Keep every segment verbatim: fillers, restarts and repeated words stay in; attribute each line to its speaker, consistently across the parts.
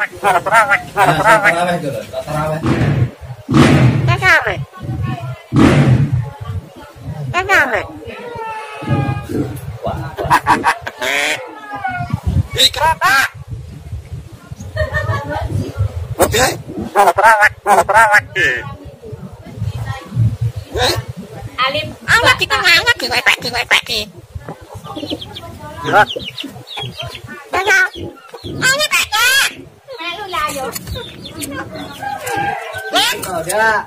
Speaker 1: terawih dulu, terawih. Terawih. Terawih. Ikrata. Oke, terawih, terawih.
Speaker 2: Alim,
Speaker 1: anak kita anak kita pagi pagi. Dadah. Ayo dadah.
Speaker 2: melu lah yo.
Speaker 1: Oh, dah.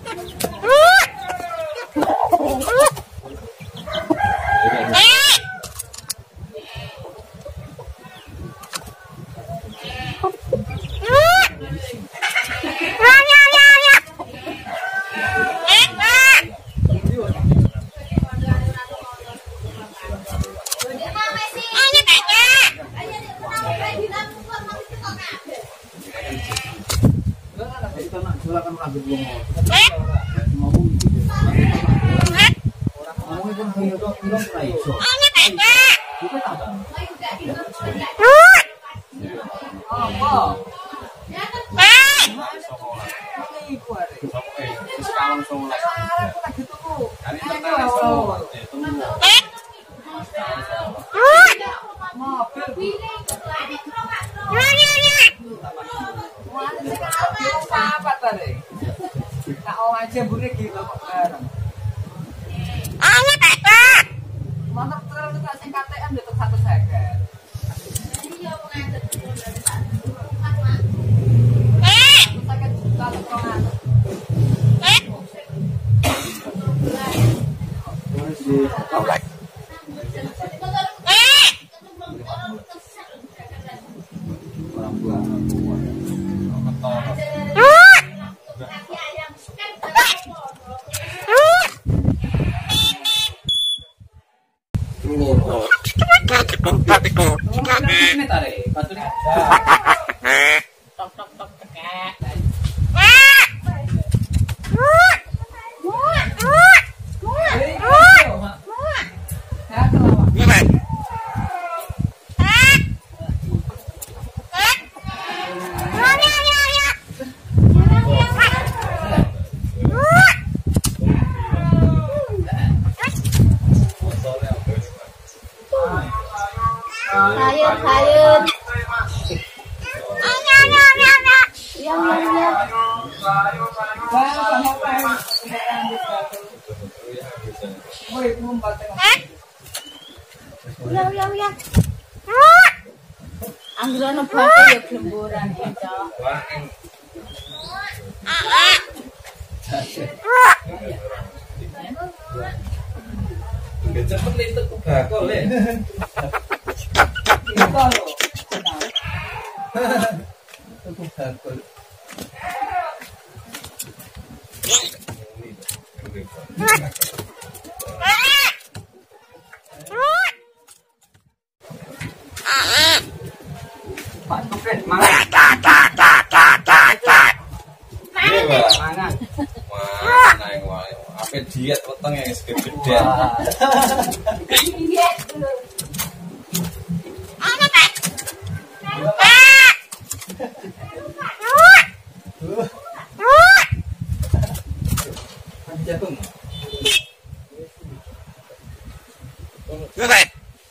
Speaker 2: Sayur, sayur. Yang, yang, yang. Yang, yang, yang. Anggrana batu ya gemburan itu.
Speaker 1: Cepet lintek tobacco le. Tobacco. Pak Tupet mangan. Mangan. Wah, naik wae. Ape diet wetenge wis gede.
Speaker 2: Diet dulu.
Speaker 1: Ana Pak. Jagung. Oke.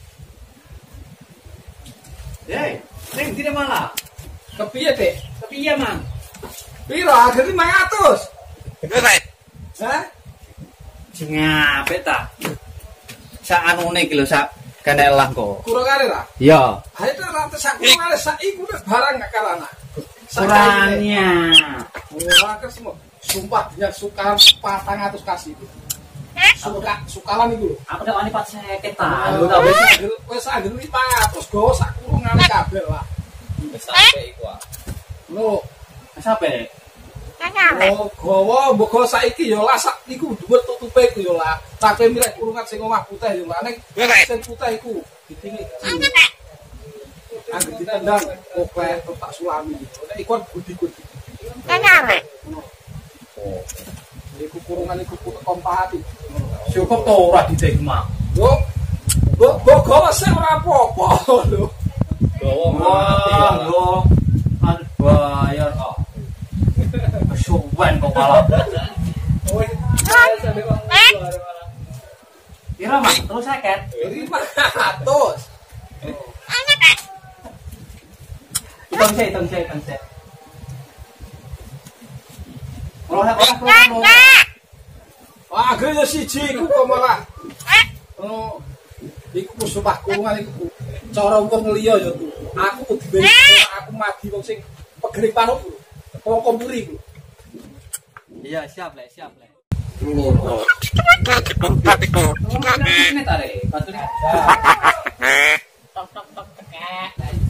Speaker 1: Hei, ning dire malah. Kepiye, Dek? Kepiye, Mang? Piro hargane lima ratus? Oke. Hah? Sing apik ta? Sak anune iki lho, sak kenelah kok. Kurang kare ta? Iya. Ha itu rata sak kurang kare sak iku barang gak karana. Kurangnya. Ora kesemu. Sumpah dia suka patang atus kasih itu. Suka sukalan itu.
Speaker 3: Aku udah wani pas seket ta.
Speaker 1: Lho ta wis anggere wis anggere lima ratus go sak kurungane kabeh lah. Wis sampe iku ah. Lho,
Speaker 3: Sampai.
Speaker 1: oh gowo mbok go saiki ya lah sak iku dhuwur tutupe iku ya lah. Tapi milih kurungan sing omah putih ya lah ning sing putih iku ditingi. Anggere ditendang oke tak sulami. Nek iku budi-budi. Enak. Oh. Iku kurungan iku putuk kompati.
Speaker 3: Cukup to ora didek mak.
Speaker 1: Yo. Mbok gowo sing ora apa-apa lho.
Speaker 3: Gowo mati lho. Suwen kok malah. Piro, Mas? Terus seket.
Speaker 1: lima ratus.
Speaker 3: Hitung sih, hitung sih, hitung sih. Kalau ora ora
Speaker 1: Wah, akhirnya siji iku kok malah. Oh. Iku sumpah kurungan iku. Cara wong liya ya tuh. Aku kudu aku mati wong sing pegering panuk. Wong kompuri iku.
Speaker 3: Iya, siap, Le, siap, Le.
Speaker 1: Loro.
Speaker 3: Ini tarik, patune.
Speaker 2: Tok tok tok tekek.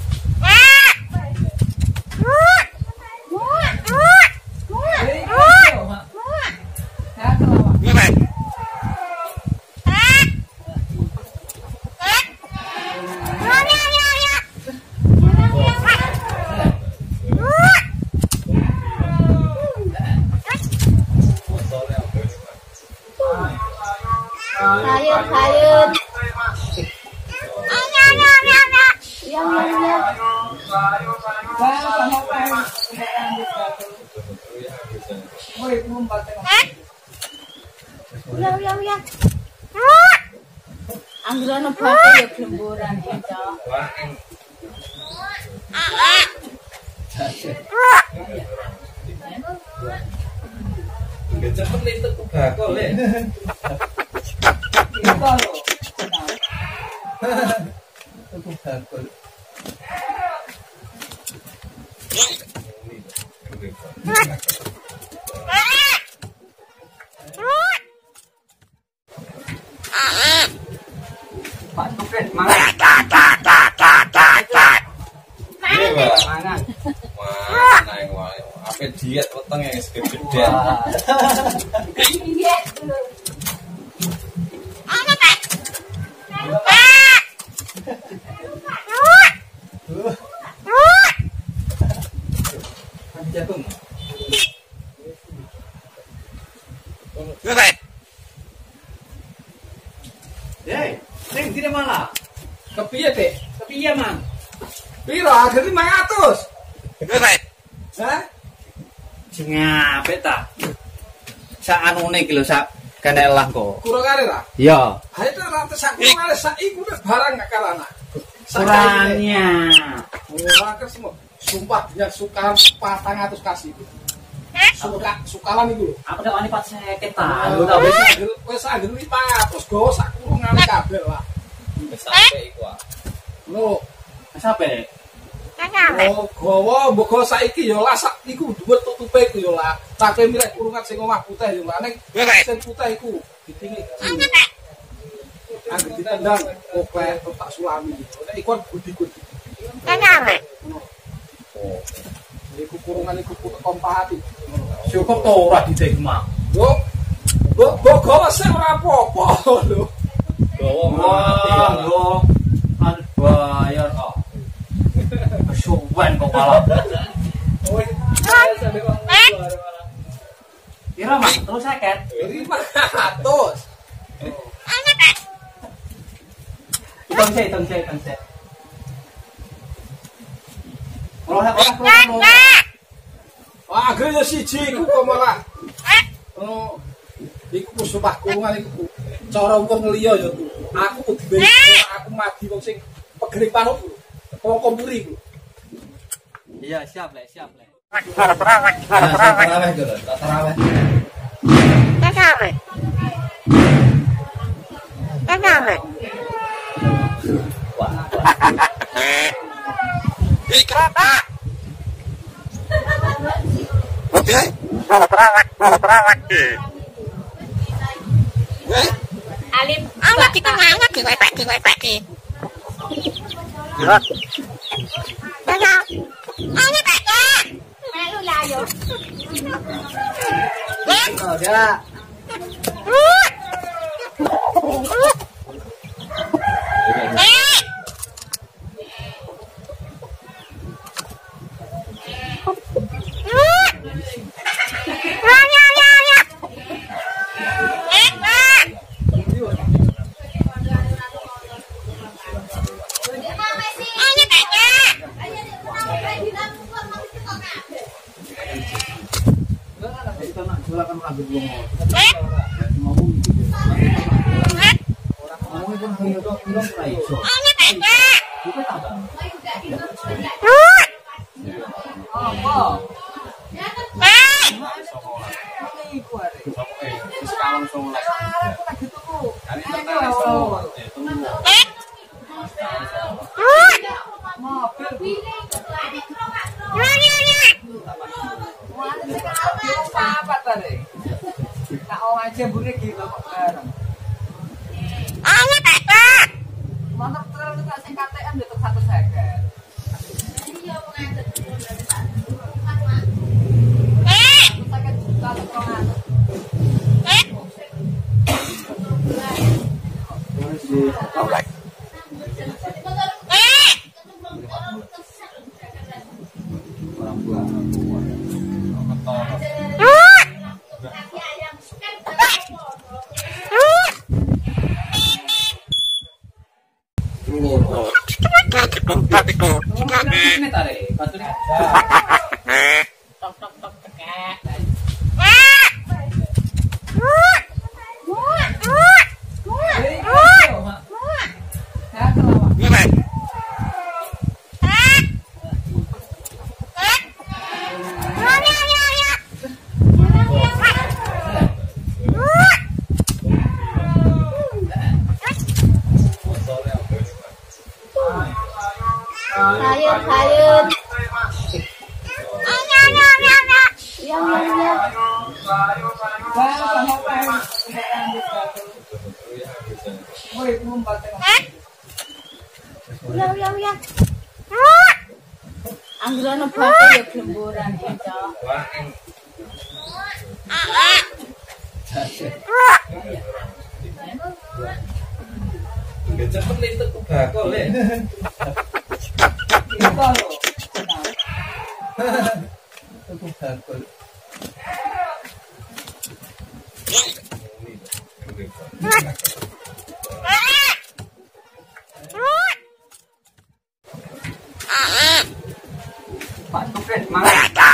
Speaker 2: Sayur, sayur. Yang, yang, yang. Yang, yang, yang. Anggrana batu ya kelemburan itu.
Speaker 1: Gak cepet nih itu bakal le.
Speaker 3: Pak Tukren, mangan. Mangan.
Speaker 1: Wah, naik wah. Apa diet wetenge wis gede.
Speaker 2: Iya.
Speaker 3: Jagung.
Speaker 1: Hei, ning dine malah. Kepiye, Dik? Kepiye, Mang? Piro akhirnya lima ratus? Hah?
Speaker 3: Sing apik ta? Sak anune iki lho, sak kenelah kok.
Speaker 1: Kurang kare ta?
Speaker 3: Iya.
Speaker 1: Ha itu rantes sak kurang kare sak iku barang gak kalana.
Speaker 3: Kurangnya.
Speaker 1: Ora kesmo. Sumpah dia suka patang atus kasih. Suka sukalan iku lho.
Speaker 3: Aku nek wani pat seket ta.
Speaker 1: Lho ta wis anggere wis anggere lima ratus go sak kurungan kabeh lah.
Speaker 3: Wis sampe iku ah.
Speaker 1: Lho,
Speaker 3: Sampe.
Speaker 1: oh gowo mbok saiki ya lah sak iku dhuwit tutupe iku ya lah. Tapi milih kurungan sing omah putih ya lah ning sing putih iku ditingi. Anggere ditendang kopek tak sulami. Nek iku budi-budi. Oh. Iku kurungan iku putek kompati.
Speaker 3: Cukup to ora didek mak.
Speaker 1: Yo. Mbok mbok gowo sing ora apa-apa lho.
Speaker 3: Gowo mati lho. Kan bayar kok. Suwen kok malah. Piro, Mas? Terus seket.
Speaker 1: lima ratus.
Speaker 3: Hitung sih, hitung sih, hitung sih. Kalau ora ora
Speaker 1: Wah, akhirnya siji iku kok malah. Oh. Iku sumpah kurungan iku. Cara wong liya ya tuh. Aku kudu aku mati wong sing pegering panuk. Wong kompuri iku.
Speaker 3: Iya, siap, Le, siap, Le.
Speaker 1: Taraweh, taraweh gitu. Taraweh.
Speaker 2: Taraweh. Taraweh. Alim, amat kita ngangat di wifi di wifi. Taraweh. Ayo tak? Melu lah yo.
Speaker 3: Ada.
Speaker 1: silakan lanjut ngomong. Ngomong gitu. Orang ngomongnya kan bilang-bilang ora iso. Bukan apa? Apa? Sekarang sholat. Kali pertama sholat. Mobil. Apa tadi? Tak mau aja buri gitu kok bareng.
Speaker 2: Ayo Pak.
Speaker 1: Mantap terus tak sing K T M detek satu second. Iya pengen.
Speaker 2: Eh.
Speaker 1: Sakit juta terkongan.
Speaker 2: Eh.
Speaker 1: Alright.
Speaker 2: Eh.
Speaker 1: Orang tua. Ini tarik, batunya. Tok tok tok tekek.
Speaker 2: Sayur, sayur. Ayo, ayo, ayo, ayo. Yang, yang, yang. Yang, yang, yang. Anggaran apa ya kelemburan itu.
Speaker 3: Nggak cepet itu bakul ya. Itu bakul. Pak Tukes mangan.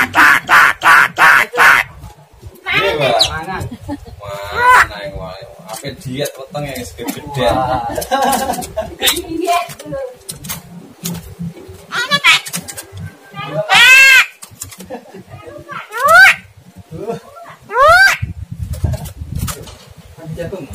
Speaker 1: Iya, Pak.
Speaker 3: Mangan.
Speaker 1: Wah, naik wae. Ape diet weteng yang segede.
Speaker 2: Diet dulu. Ayo Pak.
Speaker 3: Jagung.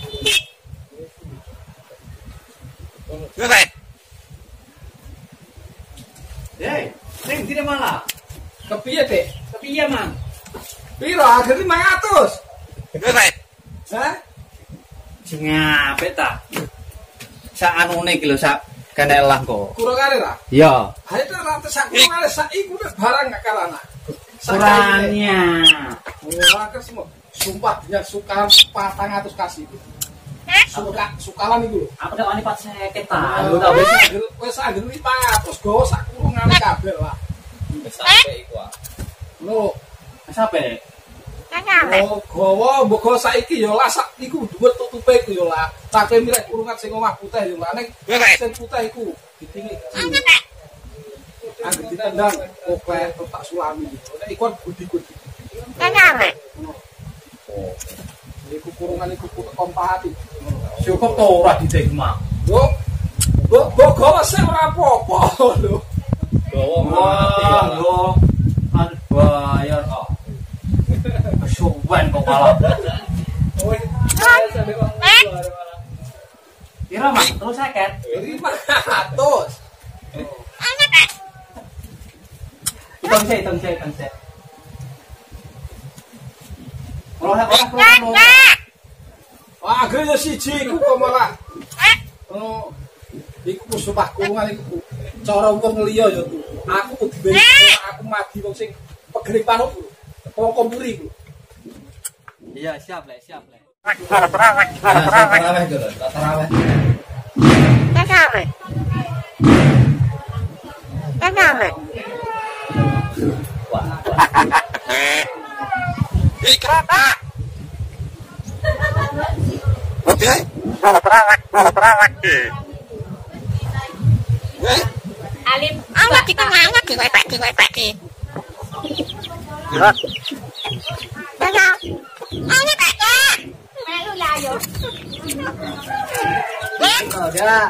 Speaker 3: Hei, neng tidak malah.
Speaker 1: Kepiye, Dik?
Speaker 3: Kepiye, Mang?
Speaker 1: Piro harga lima ratus? Hah?
Speaker 3: Sing apik ta? Sak anune iki lho, sak kenelah kok.
Speaker 1: Kurang kare ta?
Speaker 3: Iya.
Speaker 1: Ha itu ratus sak kurang kare sak iku wis barang gak karana.
Speaker 3: Kurangnya.
Speaker 1: Ora kesmo. Sumpah dia suka patang atus kasih. Suka sukalan iku lho.
Speaker 3: Apa dak wani pat seket ta?
Speaker 1: Lho ta wis anggere wis anggere lima ratus go sak kurungane kabeh lah. Wis sampe iku ah. Lho,
Speaker 3: Sampai
Speaker 1: oh gowo mbok saiki ya lah sak iku dhuwur tutupe iku ya lah. Cape mirek kurungan sing omah putih ya lah ning sing putih iku ditingi. Anggere ditendang kopek tak sulami. Nek iku budi-budi. Oh. Iku kurungan iku kompati.
Speaker 3: cukup to ora ditegma.
Speaker 1: Yo. Go go go sing ora apa-apa lho.
Speaker 3: Gowo mati ya lho. Kan bayar kok. Kesuwen kok malah.
Speaker 1: Woi.
Speaker 3: Kira Mas, terus seket.
Speaker 1: lima ratus.
Speaker 3: Hitung saya, hitung saya, hitung saya. Kalau orang orang
Speaker 1: Wah, akhirnya siji iku kok malah. Oh. Iku sumpah kurungan iku. Cara wong liya ya tuh. Aku kudu aku mati wong sing pegering panuk. Wong kompuri iku.
Speaker 3: iya, siap le, siap le.
Speaker 1: Tarawih dulu, tarawih.
Speaker 2: Alim, awak kita ngangkat di webak di webak di. Melu lah yo.
Speaker 3: Udah.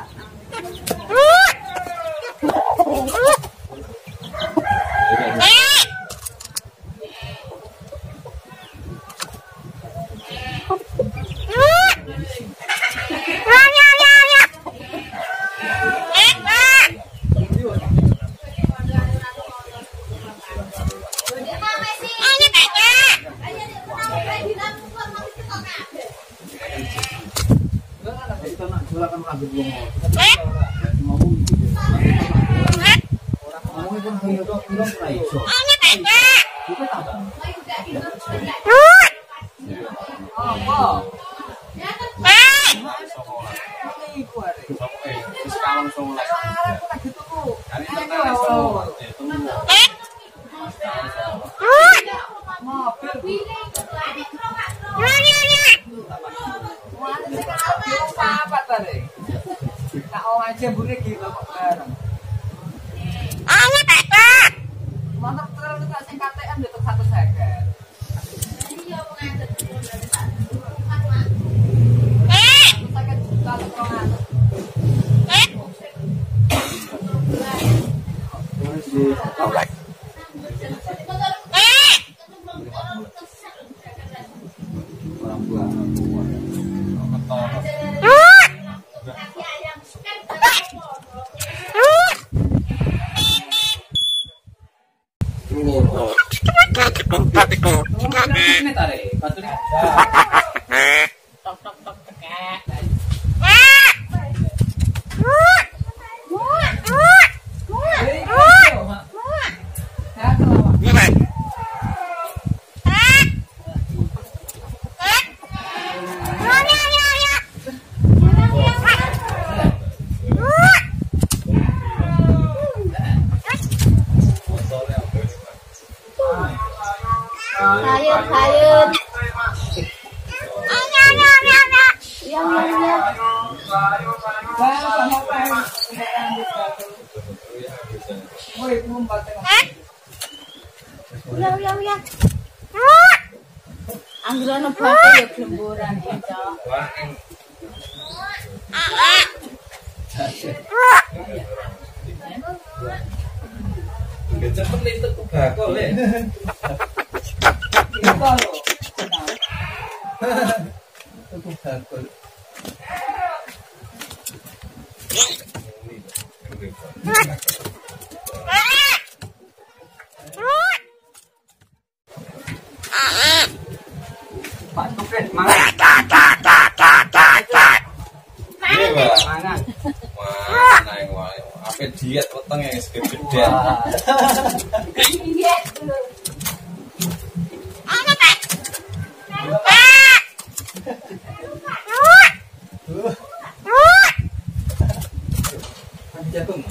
Speaker 2: Sayur, sayur. Yang, yang, yang. Uyang, uyang, uyang. Anggrana batu ya gemburan itu.
Speaker 1: Cepet lintek ku bakul le. Tuku bakul. Pak Tupet mangan. Mangan. Wah, naik wae. Ape diet weteng ya segede.
Speaker 2: Diet dulu.
Speaker 1: Jagung.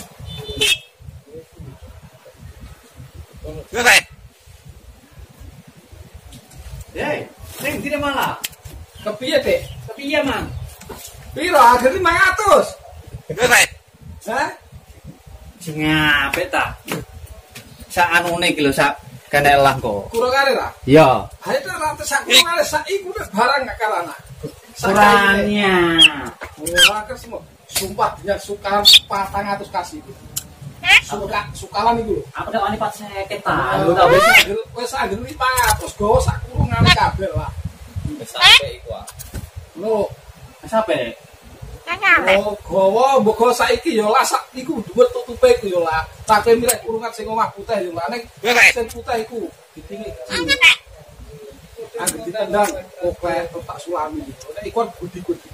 Speaker 1: Hei, ning tidak malah. Kepiye, Dek? Kepiye, Mang? Piro hargane lima ratus? Hah?
Speaker 3: Sing apik ta? Sak anune iki lho sak kenelah kok.
Speaker 1: Kurang kali ta?
Speaker 3: Iya.
Speaker 1: Ha itu rata sak kurang kali sak iku wis barang gak karana.
Speaker 3: Kurangnya.
Speaker 1: Ora kesmo. Sumpah dia suka patang atus kasih. Suka sukalan iku lho.
Speaker 3: Aku dak wani pat seket ta.
Speaker 1: Lho ta wis anggere wis anggere lima ratus go sak kurungan kabeh lah. Wis sampe iku ah. Lho,
Speaker 3: Sampai
Speaker 1: oh, gowo mbok go saiki ya lah sak iku dhuwur tutupe iku ya lah. Tapi mirip kurungan sing omah putih ya lah ning sing putih iku ditingi. Angger ditendang oke tak sulami. Nek iku budi-budi.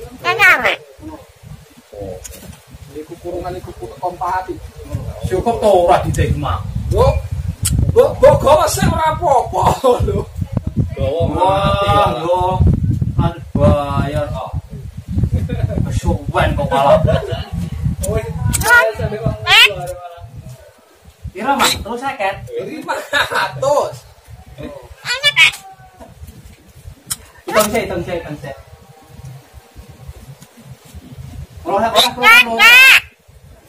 Speaker 1: Oh. Iku kurungan iku kompati.
Speaker 3: cukup to ora ditegma.
Speaker 1: Yo. Mbok mbok gowo sing ora apa-apa lho.
Speaker 3: Gowo mati yo. Kan bayar kok. Kesuwen kok malah.
Speaker 1: Woi.
Speaker 3: Pira Mas? Terus seket.
Speaker 1: lima ratus.
Speaker 3: Hitung sik, hitung sik, hitung sik. Kalau ora ora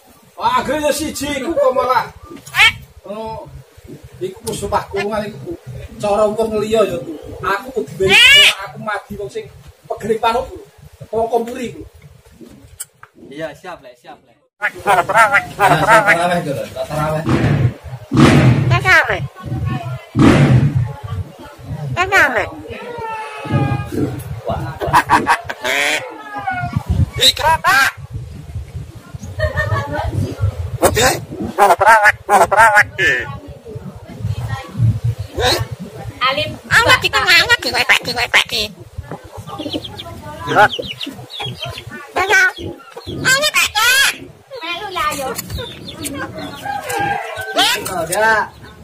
Speaker 1: Wah, gede siji iku kok malah. Oh. Iku sumpah kurungan iku. cara wong liya ya tuh. Aku kudu aku mati wong sing pegering panuk. Wong kompuri ku.
Speaker 3: Iya, siap, Le, siap, Le. Tarawih dulu, tarawih.
Speaker 2: Tarawih. Tarawih.
Speaker 4: Ikrata. Oke. Tarawih, tarawih.
Speaker 2: Alim, angkat di tengah, angkat di wepek, di wepek, di. Tengah. Angkat aja. Melu lah, yo.
Speaker 3: Oh, dia.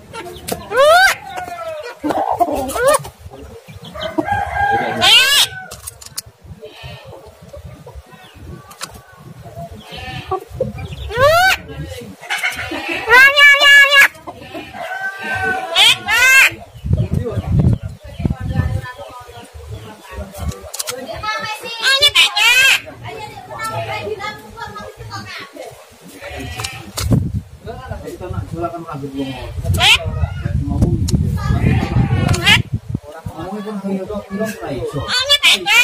Speaker 2: Eh. Ya, ya, ya, ya. Eh, eh. Angkat aja. Eh. Angkat aja.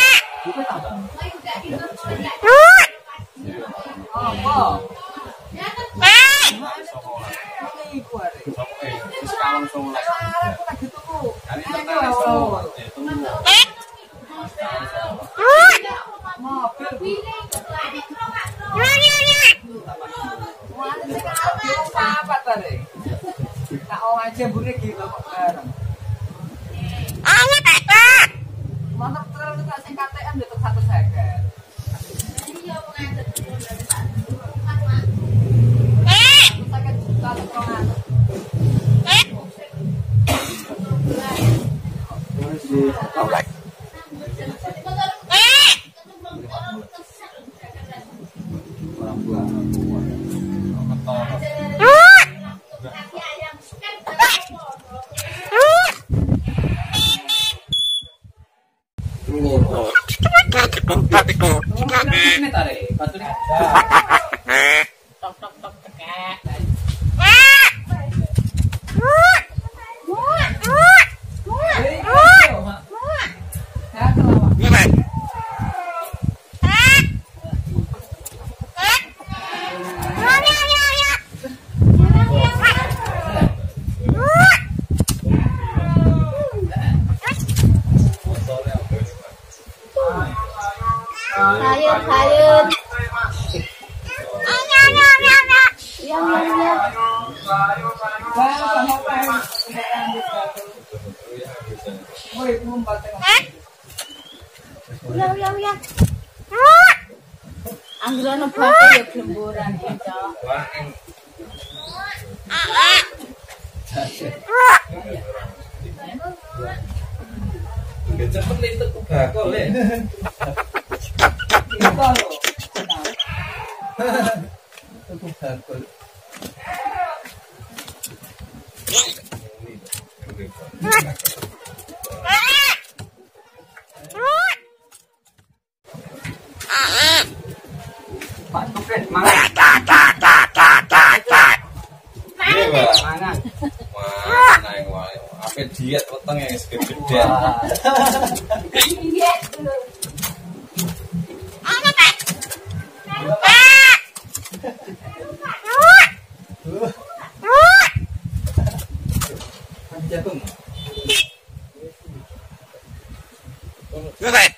Speaker 2: Sayur, sayur. Anya, anya, anya, anya. Iya, iya, iya. Eh? Iya, iya, iya. Anggrana batu ya gemburan itu.
Speaker 3: Gak cepet nih itu bakal Le. Itu bakal. Pak Tukes mangan. Mangan.
Speaker 4: Wah, naik wae. Ape diet weteng yang segede-gede.
Speaker 2: Iya. Apa Pak?
Speaker 3: Jagung.
Speaker 4: Selesai.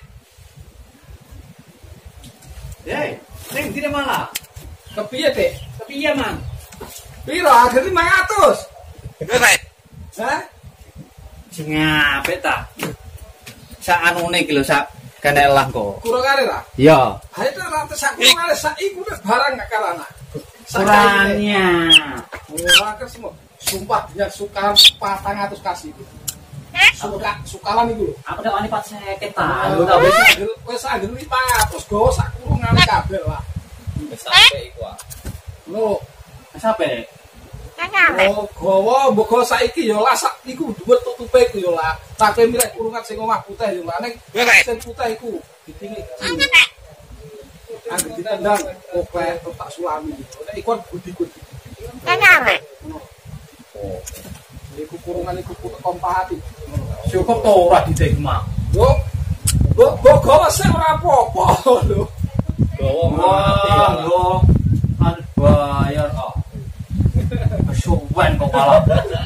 Speaker 1: Hei, ning dine malah. Kepiye, Dik? Kepiye, Mang? Piro hargane lima ratus?
Speaker 4: Selesai.
Speaker 1: Hah?
Speaker 3: Sing apik ta? Sak anune iki lho sak kene lah kok.
Speaker 1: Kurang kare ta?
Speaker 3: Iya.
Speaker 1: Ha itu rata sak kurang kare sak iku wis barang gak kalana.
Speaker 3: Kurangnya.
Speaker 1: Ora kesmo. Sumpah dia suka patang atus kasih. Suka sukalan iku lho.
Speaker 3: Apa nek wani pat seket ta?
Speaker 1: Lho ta wis anggere wis anggere lima ratus go sak kurungane kabeh lah.
Speaker 4: Wis sampe iku ah.
Speaker 1: Lho,
Speaker 3: Sampai
Speaker 1: oh gowo mbok saiki ya lah sak iku dhuwit tutupe iku ya lah. Tapi mirek kurungan sing omah putih ya lah ning sing putih iku ditingi. Angger ditendang kopek tak sulami. Nek iku budi-budi.
Speaker 2: Kenapa?
Speaker 1: Iku kurungan iku kompati.
Speaker 3: Cukup to ora didek mak.
Speaker 1: Yo. Bo bo gawa sik ora apa-apa lho.
Speaker 3: Gawa wah, nggo kan bayar kok. Suwen kok malah.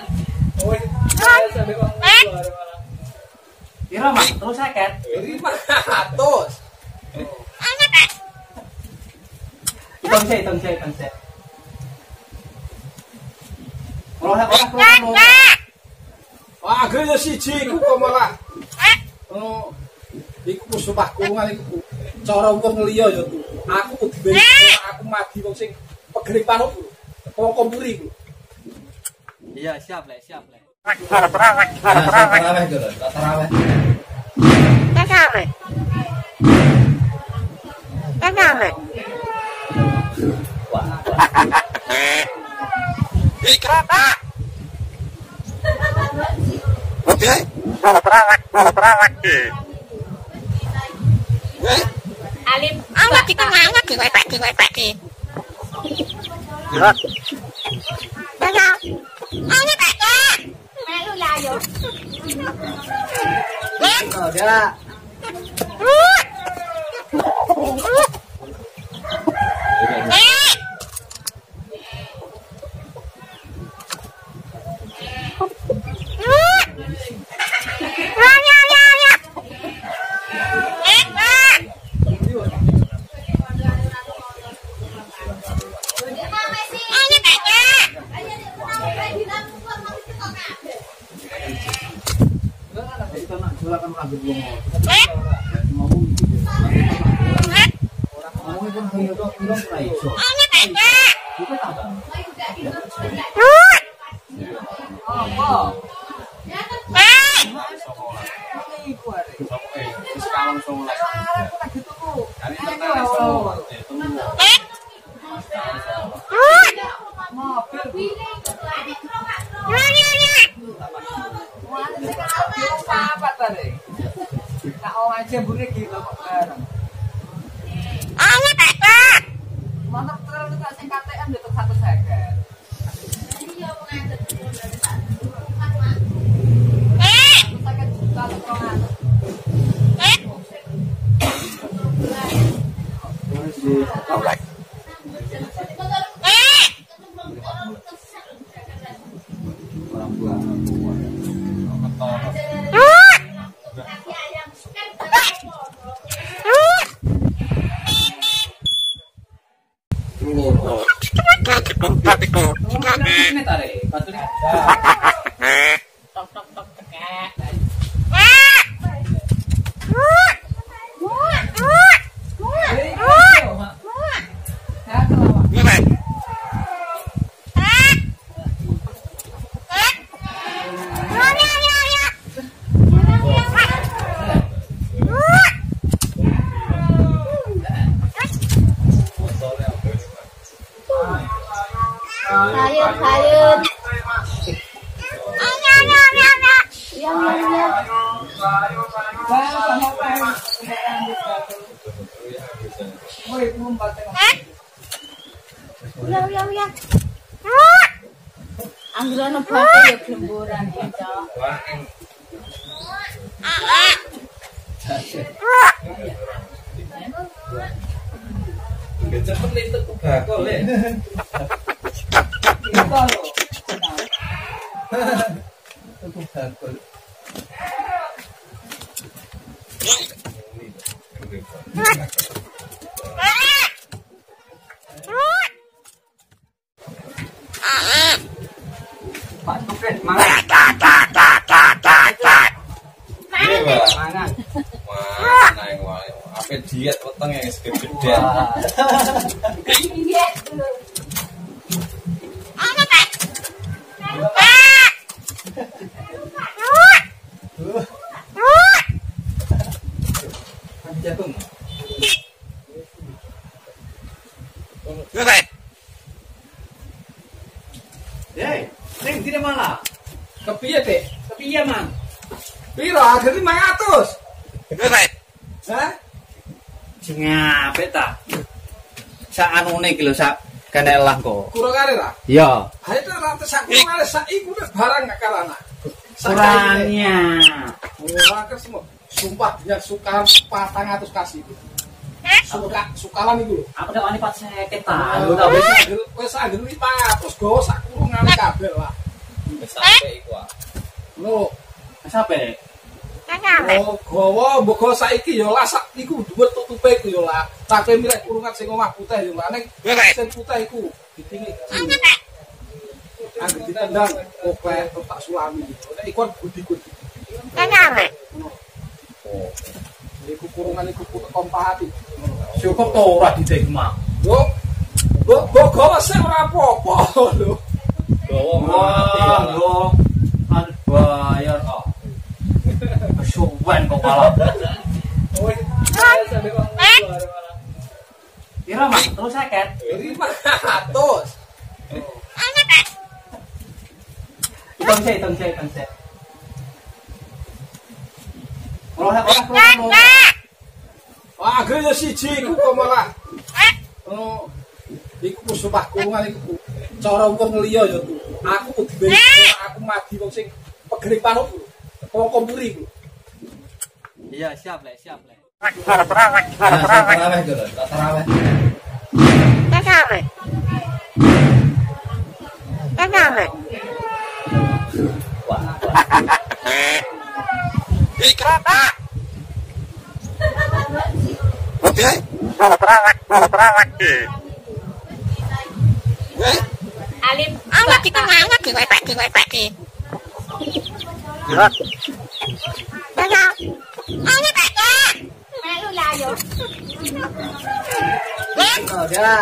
Speaker 3: Pira mak? Terus seket.
Speaker 1: lima ratus.
Speaker 3: Hitung sik, hitung sik, hitung sik. Ora ora ora.
Speaker 1: Wah, gede siji iku kok malah. Oh. Iku musubah kurungan iku. Cara wong liya ya tuh. Aku kudu aku mati wong sing pegeripan iku. Wong kompuri iku.
Speaker 3: Iya, siap le, siap le.
Speaker 2: Taraweh, taraweh,
Speaker 3: Taraweh dulu, taraweh.
Speaker 2: taraweh. Taraweh. Ikrata. Oke. Taraweh, taraweh.
Speaker 5: Alim,
Speaker 2: Angat kita ngangat di wepek di wepek di. Taraweh. Angat aja.
Speaker 5: melu lah yo.
Speaker 3: Oh, dia.
Speaker 5: Sayur, sayur. Yang yang yang. Yang yang yang. Anggrana batu ya gemburan itu.
Speaker 4: Cepet itu bakal le. Apa diet weteng yang segede-gede.
Speaker 5: Diet dulu.
Speaker 3: Jagung. Hei, ning tidak malah.
Speaker 1: Kepiye, Dik?
Speaker 3: Kepiye, Mang?
Speaker 1: Pira? Harga lima ratus. Hah?
Speaker 3: Sing apik ta? Sak anune iki lho, sak kene lah kok.
Speaker 1: Kurang are ra?
Speaker 3: Iya.
Speaker 1: Ha itu rata sak kurang are sak iku barang gak karana.
Speaker 3: Kurangnya.
Speaker 1: Ora kes semua. Sumpah dia suka patang atus kasih itu. Suka sukalan itu lho.
Speaker 3: Aku nek wani pat seket ta.
Speaker 1: Lho ta wis anggere wis anggere lima ratus go sak kurungane kabeh lah.
Speaker 4: Wis sampe iku ah.
Speaker 1: Lho,
Speaker 3: Sampai
Speaker 1: oh gowo mbok go saiki ya lah sak iku dhuwur tutupe iku ya lah. Tapi mirek kurungan sing omah putih ya lah ning sing putih iku ditingi. Anggere ditendang kopek tak sulami. Nek iku budi-budi. Oh. Iku kurungan iku kompahati.
Speaker 3: cukup to ora diterima.
Speaker 1: Yo. Go go go sing ora apa-apa lho.
Speaker 3: Gowo mati yo. Aduh bayar kok. Kesuwen kok malah.
Speaker 1: Woi.
Speaker 3: Kira mah terus seket.
Speaker 1: lima ratus.
Speaker 3: Hitung saya, hitung saya, hitung saya. Kalau orang orang
Speaker 1: Wah, gede siji iku kok malah. Oh. Iku sumpah kurungan iku. Cara wong liya ya tuh. Aku kudu aku mati wong sing pegering panuk. Wong kompuri iku.
Speaker 3: iya siap le, siap le.
Speaker 4: Taraweh dulu, taraweh.
Speaker 2: Alim, anak kita anak kita pati pati. Anak kita. Malu lah yo.
Speaker 3: Oh, ya.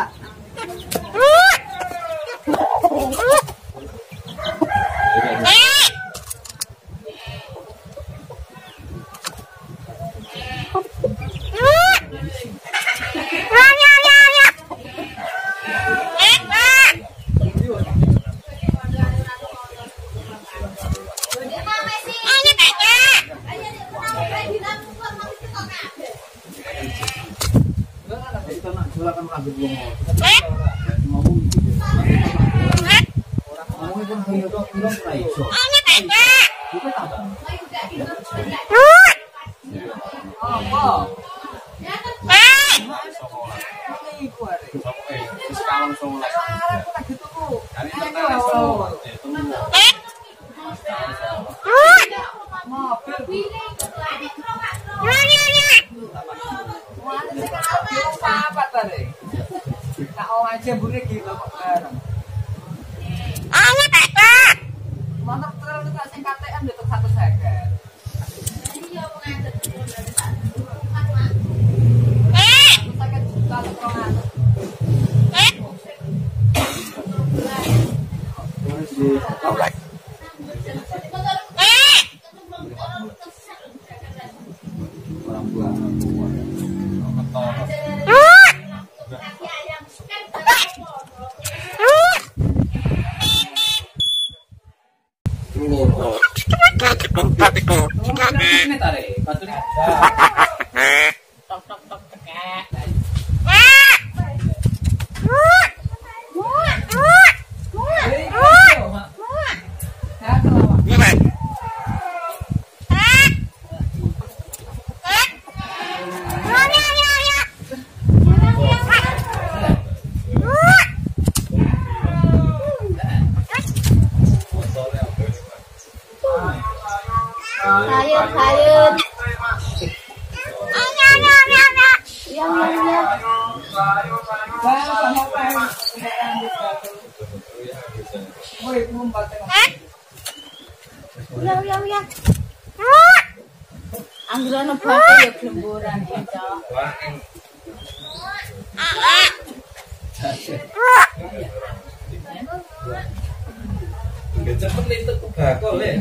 Speaker 5: Sayur, sayur. Yang, yang, yang. Yang, yang, yang. Anggrana batu ya glemburan itu.
Speaker 4: Gak cepet itu tobacco le.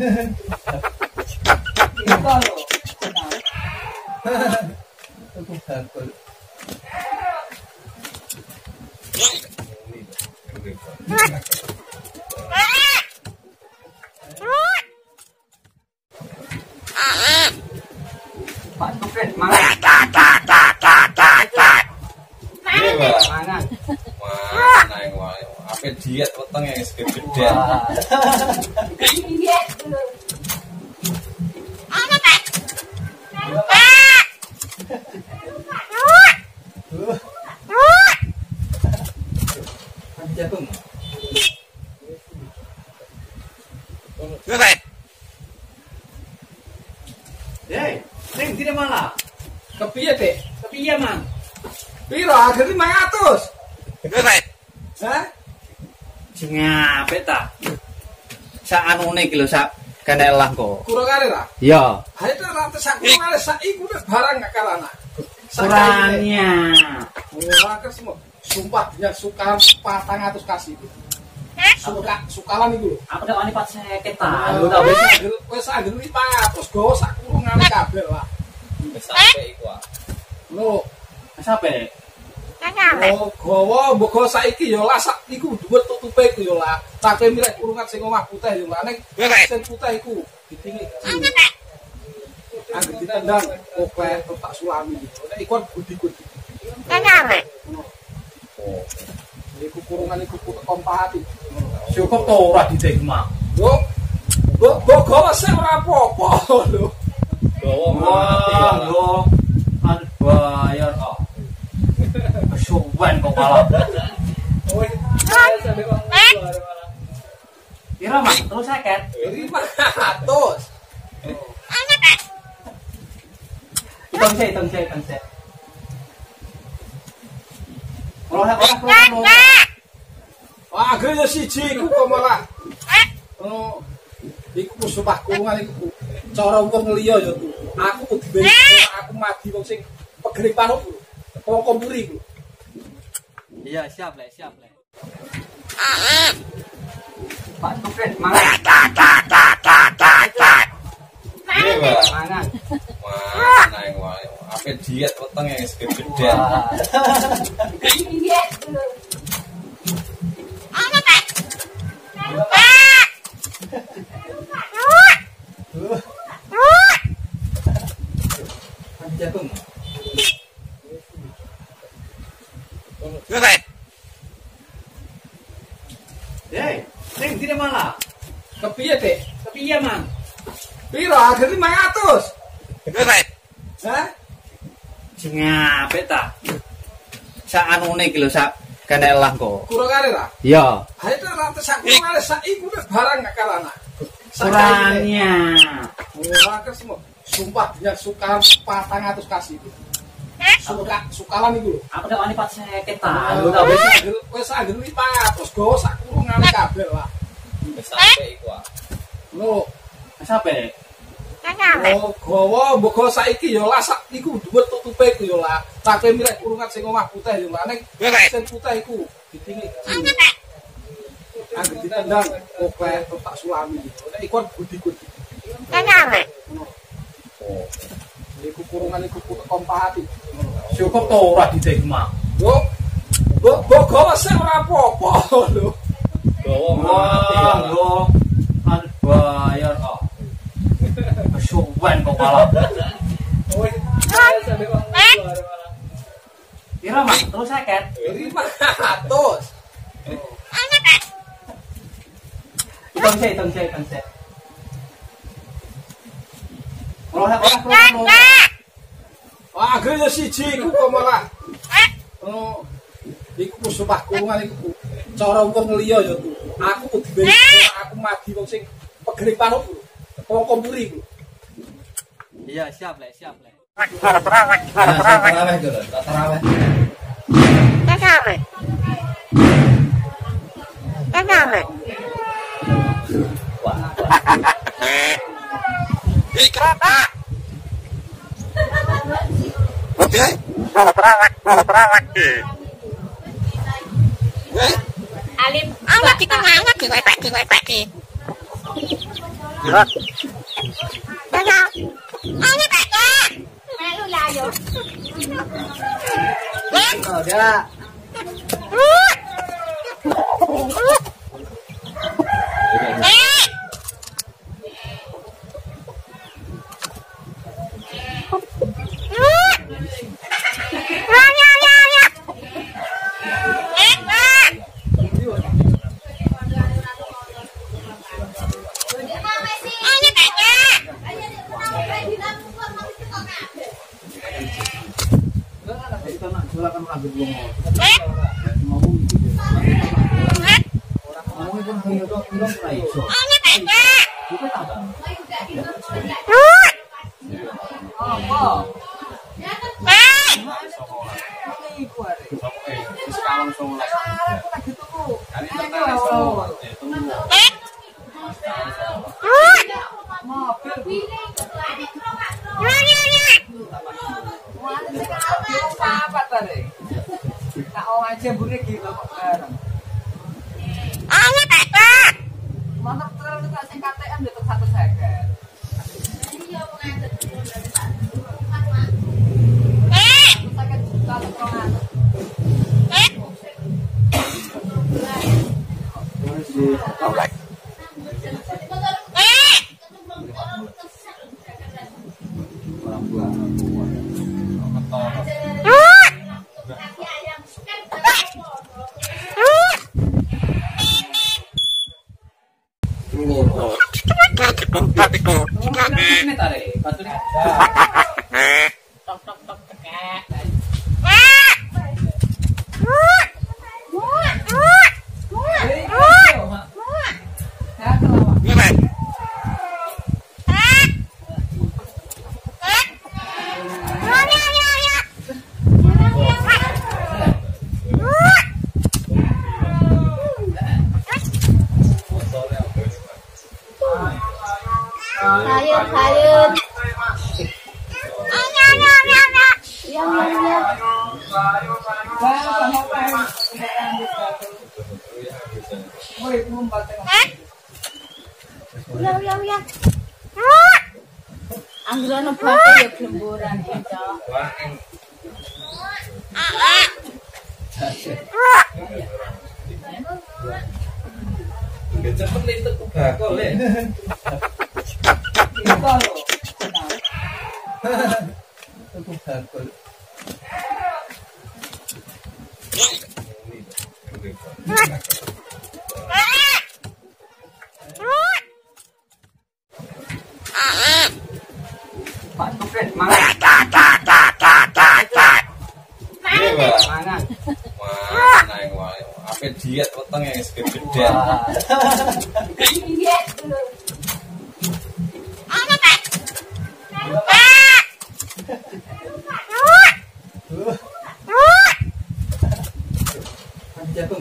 Speaker 3: Pak Tukret mangan.
Speaker 4: Mangan.
Speaker 3: Mangan.
Speaker 4: Mana yang wetenge wis gede.
Speaker 5: Iya.
Speaker 2: Ana Pak.
Speaker 3: Jagung. Hei, neng tidak malah.
Speaker 1: Kepiye, Dek?
Speaker 3: Kepiye, Mang?
Speaker 1: Piro hargane lima ratus? Hah?
Speaker 3: Sing apik ta? Sak anune iki lho, sak kenelah kok.
Speaker 1: Kurang kare ta?
Speaker 3: Iya.
Speaker 1: Ha itu rata sak kurang kare sak iku nek barang gak kalana.
Speaker 3: Kurangnya.
Speaker 1: Ora kesemu. Sumpah dia suka patang atus kasih. Suka sukalan iku lho.
Speaker 3: Aku nek wani pat seket ta.
Speaker 1: Lho ta wis anggere wis anggere lima ratus go sak kurungane kabeh lah.
Speaker 4: Wis sampe iku ah.
Speaker 1: Lho,
Speaker 3: Sampai
Speaker 1: oh gowo mbok go saiki ya lah sak iku dhuwit tutupe iku ya lah. Tapi milih kurungan sing omah putih ya lah ning sing putih iku ditingi. Anggere ditendang oke tak sulami. Nek iku budi-budi. Oh. Iku kurungan iku putuk kompati.
Speaker 3: cukup to ora didek mak.
Speaker 1: Yo. Mbok mbok gowo sing ora apa-apa lho.
Speaker 3: Gowo mati lho. Kan bayar kok. Kesuwen kok malah. Pira mak? Terus seket.
Speaker 1: lima ratus.
Speaker 3: Hitung sih, hitung sih, hitung sih. Kalau orang kalau
Speaker 1: Wah, akhirnya siji iku kok malah. Oh. Iku sumpah kurungan iku. Cara wong liya ya tuh. Aku diwe aku mati wong sing pegering panuk. Wong kompuri iku.
Speaker 3: iya siap le, siap le. Pak Tupet, mangan.
Speaker 4: Iya, Pak.
Speaker 3: Mangan.
Speaker 4: Wah, naik wae. Ape diet wetenge wis gede.
Speaker 5: Iya.
Speaker 2: Ana Pak.
Speaker 3: Jagung. Hei, neng tidak malah.
Speaker 1: Kepiye, Dek?
Speaker 3: Kepiye, Mang?
Speaker 1: Piro hargane lima ratus? Hah?
Speaker 3: Sing apik ta? Sak anune iki lho, sak kenelah kok.
Speaker 1: Kurang kare ta?
Speaker 3: Iya.
Speaker 1: Ha itu rata sak kurungane sak iku nek barang gak kalana.
Speaker 3: Kurangnya.
Speaker 1: Ora kesemu. Sumpah dia suka patang atus kasih. Suka sukalan iku lho.
Speaker 3: Aku nek wani pat seket ta.
Speaker 1: Lho ta wis anggere wis anggere lima ratus go sak kurungane kabeh lah.
Speaker 4: Wis sampe iku ah.
Speaker 1: Lho,
Speaker 3: Sampai
Speaker 1: oh gowo mbok go saiki ya lah sak iku dhuwit tutupe iku ya lah. Tapi milih kurungan sing omah putih ya lah ning sing putih iku ditingi. Anggere ditendang oke tak sulami. Nek iku budi-budi. Oh. Iku kurungan iku putuk kompati.
Speaker 3: cukup to ora didek mak.
Speaker 1: Yo. Mbok mbok gowo sing ora apa-apa lho.
Speaker 3: Gowo mati lho. Kan bayar kok. Kesuwen kok malah. Pira mak? Terus seket.
Speaker 1: lima ratus.
Speaker 3: Hitung sih, hitung sih, hitung sih. Kalau orang kalau
Speaker 1: Wah, akhirnya siji iku kok malah. Oh. Iku sumpah kurungan iku. Cara wong liya ya tuh. Aku diwe aku mati wong sing pegering panuk. Wong kompuri iku.
Speaker 3: iya siap le, siap le.
Speaker 4: Taraweh dulu, taraweh.
Speaker 2: Alim. Ana kita ngangkat di wae Pak, di wae Pak. Ana. Ana Pak.
Speaker 5: Melu lah yo.
Speaker 3: Ada.
Speaker 2: Eh. Ya ya ya ya. Eh, Pak.
Speaker 3: ora kan rambut wong.
Speaker 2: Eh?
Speaker 3: Ngomong iki. Ora ngomong itu kaya kok bilang ora iso.
Speaker 2: Ana beda.
Speaker 3: Kita tak.
Speaker 1: Apa?
Speaker 2: Eh?
Speaker 1: Iku arek.
Speaker 4: Eh, wis kalong sewelas.
Speaker 1: Aku tak gitu.
Speaker 4: Kali tertarik sama. Eh, tunggu.
Speaker 2: Eh?
Speaker 1: Mobil.
Speaker 2: Ya ya ya.
Speaker 1: Apa tadi? Tak mau aja bune gitu kok bareng.
Speaker 2: Ana beda.
Speaker 1: Mana terus tak sing K T M untuk satu second.
Speaker 2: Eh?
Speaker 1: Second juta terus.
Speaker 2: Eh? Eh?
Speaker 3: Orang tua.
Speaker 1: Ini tarik, patutnya.
Speaker 2: Tok tok tok tekek.
Speaker 5: Sayur, sayur. Yang, yang, yang. Yang, yang, yang. Anggrana bata ya gemburan itu.
Speaker 4: Gak cepet nih itu bakal le.
Speaker 1: Pak Tukes mangan.
Speaker 4: Iya, Pak.
Speaker 1: Mangan.
Speaker 4: Wah, naik wae. Ape diet wetenge wis gede.
Speaker 5: Iya.
Speaker 2: Ana beda.
Speaker 3: Jagung.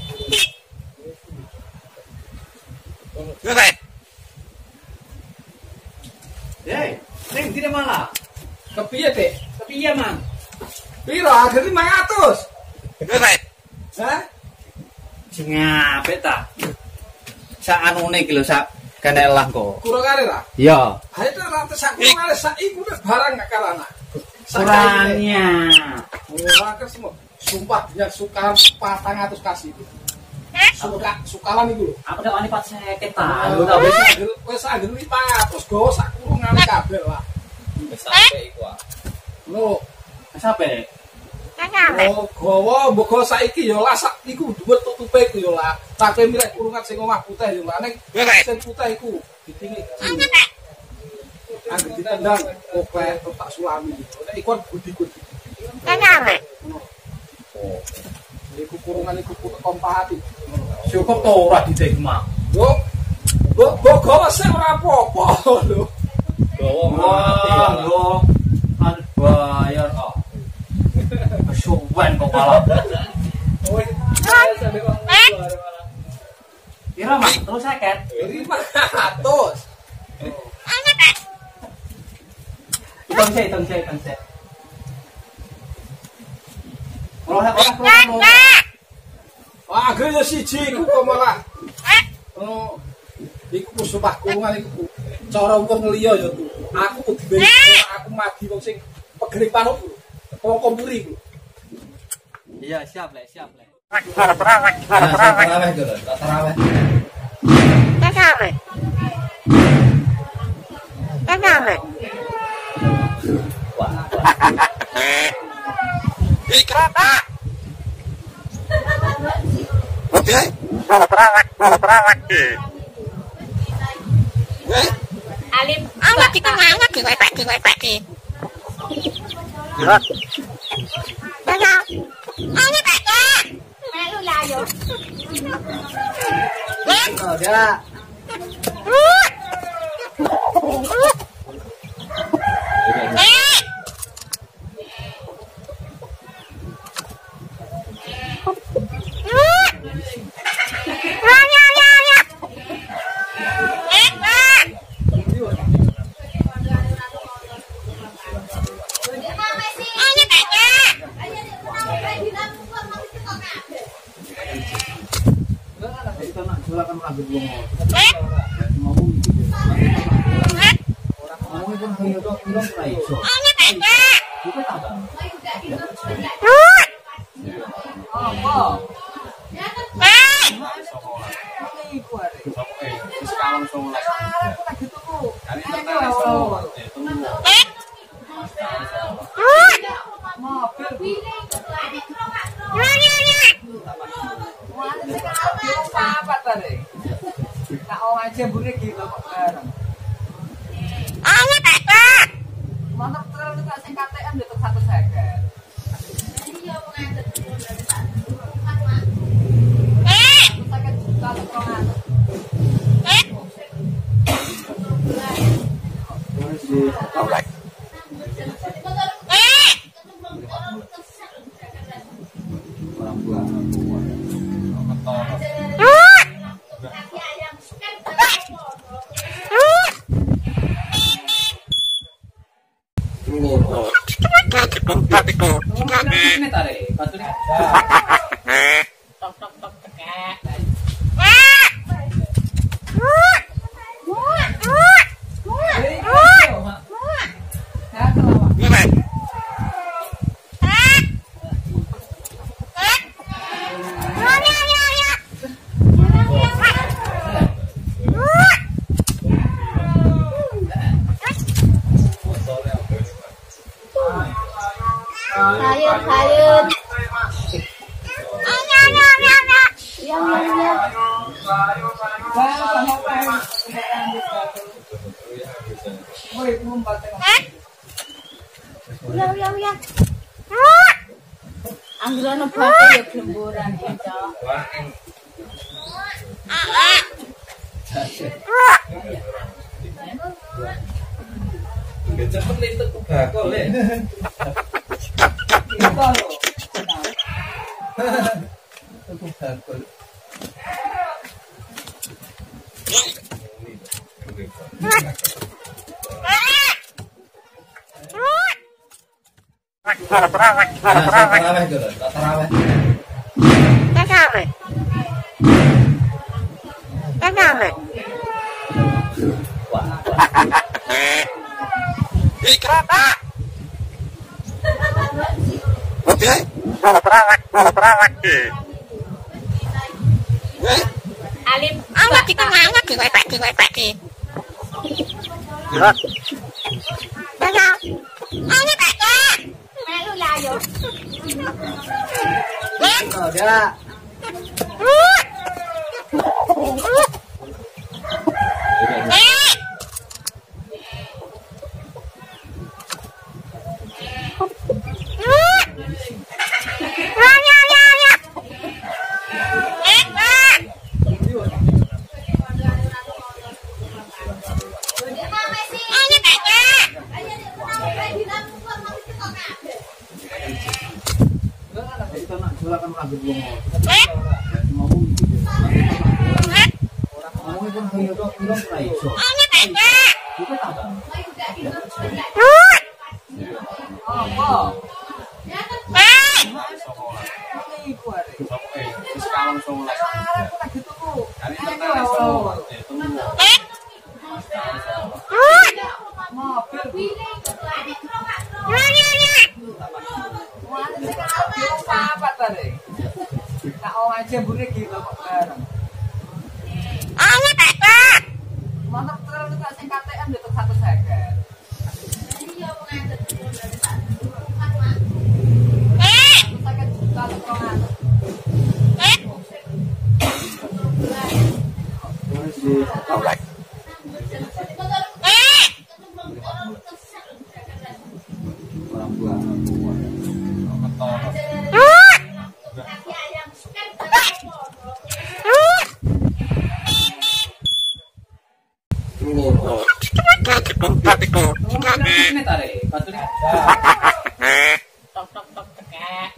Speaker 1: Hei, ning dine malah. Kepiye, Dik? Kepiye, Mang? Piro hargane lima ratus? Hah?
Speaker 3: Sing apik ta? Sak anune iki lho sak kenelah kok.
Speaker 1: Kurang kare ta?
Speaker 3: Ya,
Speaker 1: Ha itu rata sak kurang kare sak iku wis barang gak kalana.
Speaker 3: kurangnya.
Speaker 1: Ora kesmo. Sumpah dia suka patang atus kasih. Suka sukalan iku lho.
Speaker 3: Aku nek wani pat seket ta.
Speaker 1: Lho ta wis anggere wis anggere lima ratus go sak kurungane kabeh lah.
Speaker 4: Wis sampe iku ah.
Speaker 1: Lho,
Speaker 3: Sampai
Speaker 1: oh gowo mbok saiki ya lah sak iku dhuwit tutupe iku ya lah. Tapi milih kurungan sing omah putih ya lah ning sing putih iku ditingi. Angger ditendang kopek tak sulami. Nek iku budi-budi. Oh. Iku kurungan iku putuk kompati.
Speaker 3: cukup to ora diterima.
Speaker 1: Yo. Mbok mbok gowo sing ora apa-apa lho.
Speaker 4: Gowo
Speaker 3: Wah, yo kan bayar kok. Suwen kok malah. Kira Mas, terus seket.
Speaker 1: lima ratus.
Speaker 3: Hitung sih, hitung sih, hitung sih. Kalau ora kurang.
Speaker 1: Wah, gaya siji iku kok malah. Oh. Iku ku sumpah kurungan iku. Cara wong liya ya tuh. Aku kudu aku mati wong sing pegering panuk. Wong kompuri iku.
Speaker 3: Iya, siap le, siap le.
Speaker 4: Taraweh gitu, taraweh.
Speaker 2: Alim, awak kita ngangkat di webek di webek di. Dadah.
Speaker 5: Melu lah yo.
Speaker 3: Ada. Silakan ambil bunga. Ngomong itu. Ngomong itu hanya dok bilang raiso. Kita tahu. Apa?
Speaker 4: Sekarang semula. Kali tertarik semua.
Speaker 3: Apa tadi? Tak mau aja buri gitu kok sekarang. Mantap terus tak sing K T M detok satu second. Sakit juta terkongan. Alright. Orang tua.
Speaker 1: Ini tarik, batunya.
Speaker 2: Tok tok tok tekek.
Speaker 5: Sayur, sayur. Yang yang yang. Yang yang yang. Anggaran apa ya kelemburan itu.
Speaker 4: Gak cepet itu bakal le.
Speaker 3: Itu loh. Itu bakal.
Speaker 1: Taraweh dulu, taraweh.
Speaker 2: Alim, anak kita anak di wifi di wifi di.
Speaker 5: Melu lah yo.
Speaker 3: Ada. Silakan ambil bunga. Ngomong itu. Ngomong itu hanya dok bilang raiso. Kita tahu. Apa?
Speaker 4: Sekarang semula. Kali tertarik semua.
Speaker 3: Apa tadi? Tak mau aja buri gitu kok sekarang. Mantap terus tak sing K T M detok satu second. Sakit juta terkongan.
Speaker 1: Alright.
Speaker 3: Orang tua.
Speaker 4: Betul.
Speaker 3: Ini tarik, patutnya.
Speaker 5: Tok tok tok tekek.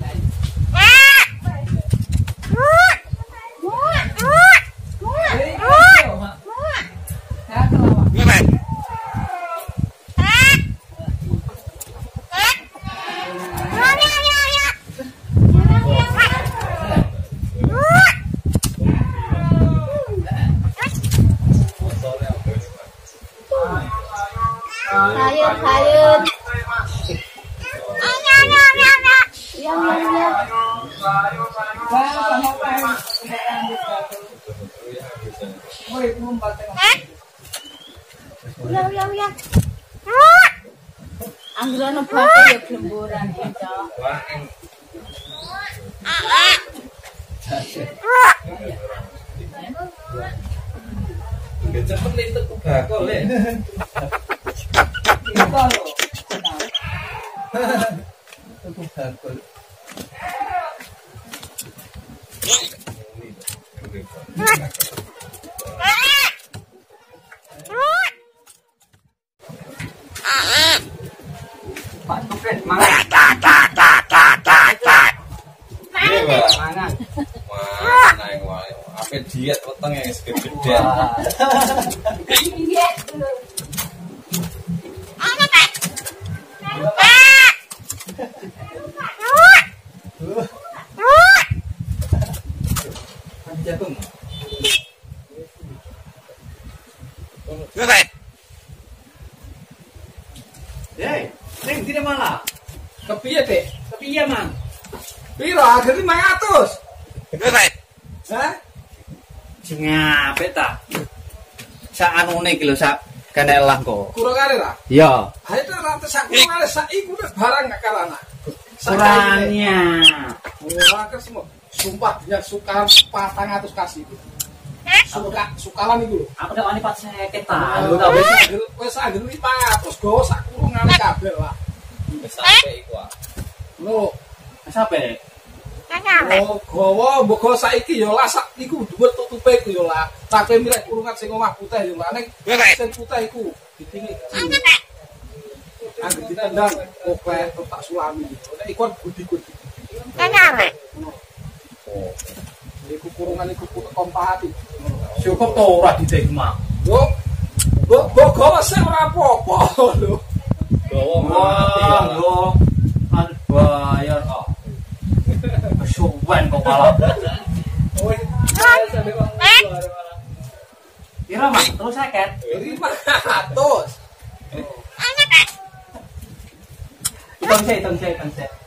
Speaker 5: Sayur sayur. Iya iya iya. Iya iya iya. Anggrana basa ya glemburan itu.
Speaker 4: Gak cepet nih itu bakal le.
Speaker 3: Pak Tukes mangan. Mangan.
Speaker 4: Wah, naik wae. Ape diet wetenge wis gede-gede.
Speaker 5: Iya.
Speaker 3: Jagung. Hei, ning dine malah.
Speaker 1: Kepiye, Dik?
Speaker 3: Kepiye, Mang?
Speaker 1: Piro hargane lima ratus? Hah?
Speaker 3: Sing apik ta? Sak anune iki lho, sak kenelah kok.
Speaker 1: Kurang kare ta?
Speaker 3: Iya.
Speaker 1: Ha itu rata sak kurang kare sak iku wis barang gak kalana.
Speaker 3: Kurangnya.
Speaker 1: Ora kesmo. Sumpah dia suka patang atus kasih. Suka sukalan iku lho.
Speaker 3: Aku nek wani pat seket ta.
Speaker 1: Lho ta wis anggere wis anggere lima ratus go sak kurungane kabeh lah.
Speaker 4: Wis sampe iku ah.
Speaker 1: Lho,
Speaker 3: Sampai
Speaker 1: oh gowo mbok saiki ya lah sak iku dhuwit tutupe iku ya lah. Tapi milih kurungan sing omah putih ya lah ning sing putih iku ditingi. Angger ditendang kopek tak sulami. Nek iku budi-budi. Oh. Iku kurungan iku putuk kompati.
Speaker 3: cukup to ora didek mah.
Speaker 1: Yo. Bo bo gowo sing ora apa-apa lho.
Speaker 3: Gowo mah yo kan bayar kok. Suwen kok malah. Kira mah terus seket.
Speaker 1: lima ratus.
Speaker 3: Hitung saya, hitung saya, hitung saya.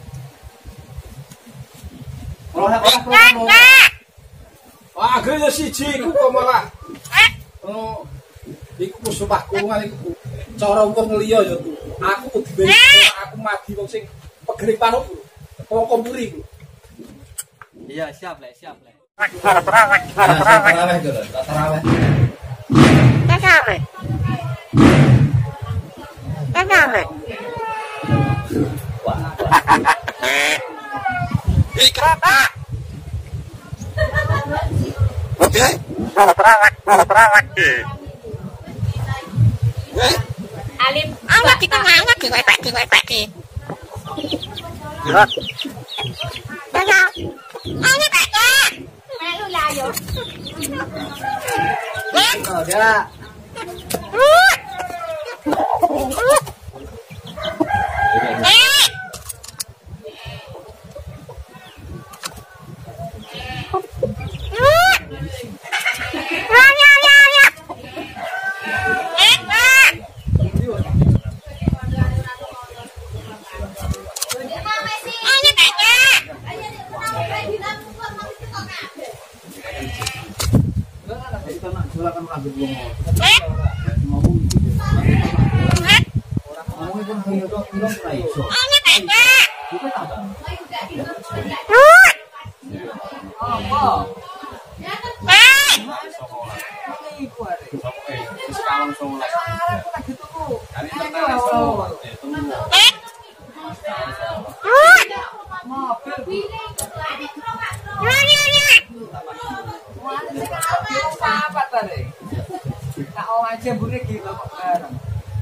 Speaker 3: Kalau orang orang
Speaker 1: Wah, akhirnya siji iku kok malah. Oh. Iku sumpah kurungan iku. Cara wong liya ya tuh. Aku kudu aku mati wong sing pegering panuk. Wong kompuri iku.
Speaker 3: iya siap le, siap le.
Speaker 4: Taraweh gitu, taraweh.
Speaker 2: Alim, angat kita ngangat di wifi di wifi di. Angat aja. Melu lah yo.
Speaker 3: Ada. Silakan ambil bunga. Ngomong itu. Ngomong itu hanya dong, bilang pernah iso. Kita tak. Apa? Sekarang semula. Kali tertarik semua. Apa tadi? Tak mau aja buri gitu kok.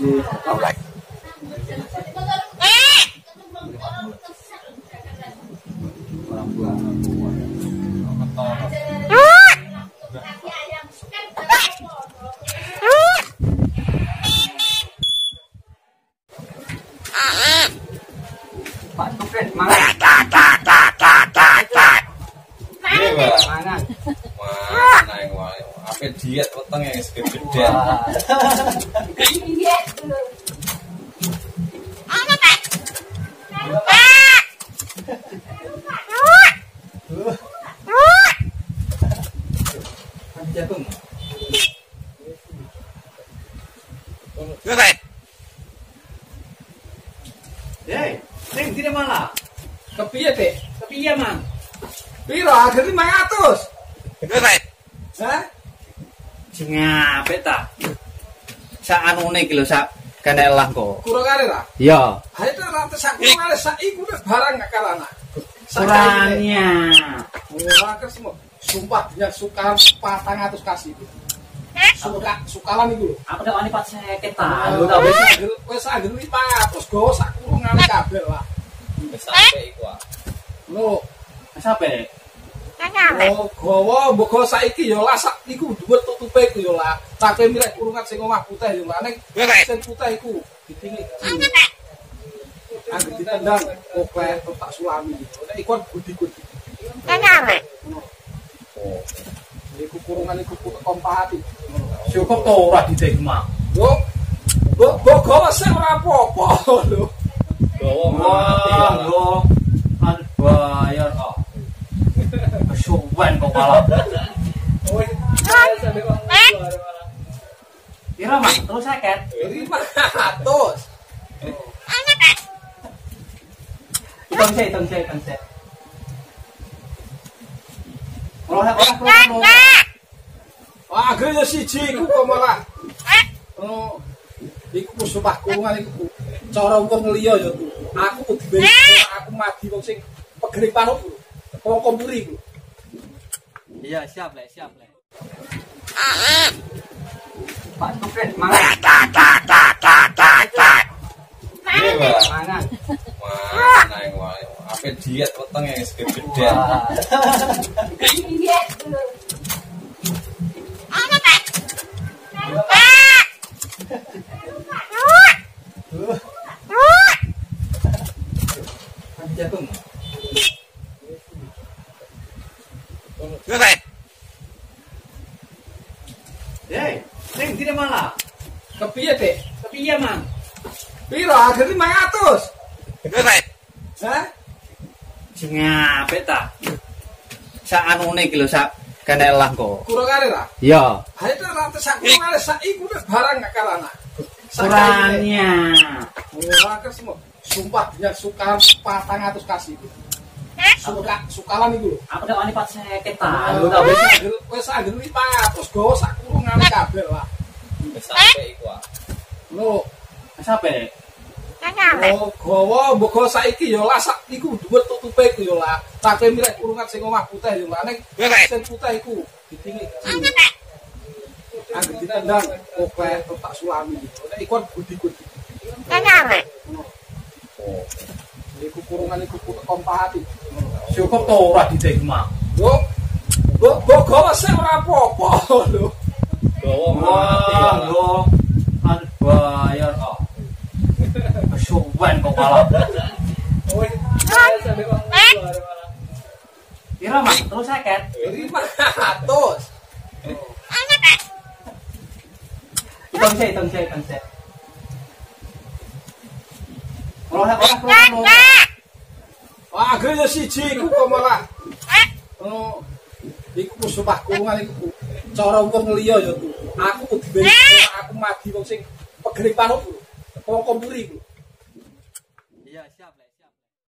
Speaker 3: Pak Tukret mangan.
Speaker 4: Iya, Pak.
Speaker 3: Mangan.
Speaker 4: Wah, naik wae. Ape diet wetenge wis gede-gede.
Speaker 3: Jagung. Hei, ning tidak malah.
Speaker 1: Kepiye, Dik?
Speaker 3: Kepiye, Mang?
Speaker 1: Piro hargane lima ratus? Hah?
Speaker 3: Sing apik ta? Sak anune iki lho sak kenelah kok.
Speaker 1: Kurang kare ta?
Speaker 3: Ya,
Speaker 1: Ha itu rantes sak kurang kare sak iku nek barang gak kalana.
Speaker 3: kurangnya.
Speaker 1: Ora kesemu. Sumpah dia suka patang atus kasih. Suka sukalan iku lho.
Speaker 3: Aku nek wani pat seket ta.
Speaker 1: Lho ta wis anggere wis anggere lima ratus go sak kurungan kabeh lah.
Speaker 4: Wis sampe iku.
Speaker 1: Lho,
Speaker 3: Sampai
Speaker 1: oh gowo mbok saiki ya lah sak iku dhuwit tutupe iku ya lah. Tapi milih kurungan sing omah putih ya lah ning sing putih iku ditingi. Anggere ditendang oke tak sulami. Nek iku budi-budi. Oh. Iku kurungan iku putuk kompati.
Speaker 3: cukup to ora didek Mang.
Speaker 1: Yo. Mbok mbok gowo sing ora apa-apa lho.
Speaker 4: Gowo
Speaker 3: Wah, yo. Kan bayar kok. Kesuwen kok malah. Pira Mang? Terus seket.
Speaker 1: lima ratus.
Speaker 3: Hitung sik, hitung sik, hitung sik. Ora ora ora.
Speaker 1: Wah, akhirnya siji iku kok malah. Oh. Iku sumpah kurungan iku. Cara wong liya ya tuh. Aku kudu aku mati wong sing pegering panuk. Wong kompuri iku.
Speaker 3: Iya, siap le, siap le. Pak Tukret mangan.
Speaker 4: Iya, Pak.
Speaker 3: Mangan.
Speaker 4: Wah, naik wae. Ape diet wetenge wis gede-gede.
Speaker 3: Jagung. Hei, ning tidak malah.
Speaker 1: Kepiye, Dik?
Speaker 3: Kepiye, Mang?
Speaker 1: Piro hargane lima ratus? Hah?
Speaker 3: Sing apik ta? Sak anune iki lho sak kenelah kok.
Speaker 1: Kurang kare ta?
Speaker 3: Ya,
Speaker 1: Ha itu rantes sak kurang kare sak iku nek barang gak kalana.
Speaker 3: kurangnya.
Speaker 1: Ora kesemu. Sumpah dia suka patang atus kasih. Suka sukalan iku lho.
Speaker 3: Aku nek wani pat seket ta.
Speaker 1: Lho ta wis anggere wis anggere lima ratus go sak kurungan kabeh lah.
Speaker 4: Wis sampe iku.
Speaker 1: Lho,
Speaker 3: Sampai
Speaker 1: oh gowo mbok saiki ya lah sak iku dhuwit tutupe iku ya lah. Tapi milih kurungan sing omah putih ya lah ning sing putih iku ditingi. Anggere ditendang oke tak sulami. Nek iku budi-budi. Oh. Iku kurungan iku putuk kompati.
Speaker 3: cukup to ora didek Mang.
Speaker 1: Yo. Mbok mbok gowo sing ora apa-apa lho.
Speaker 4: Gowo
Speaker 3: Wah, yo. Kan bayar kok. Kesuwen kok malah. Pira Mang? Terus seket.
Speaker 1: lima ratus.
Speaker 3: Hitung sik, hitung sik, hitung sik. Ora ora ora.
Speaker 1: Wah, akhirnya siji iku kok malah. Oh. Iku sumpah kurungan iku. Cara wong liya ya tuh. Aku kudu aku mati wong sing pegering panuk. Wong kompuri iku.
Speaker 3: Iya, siap le.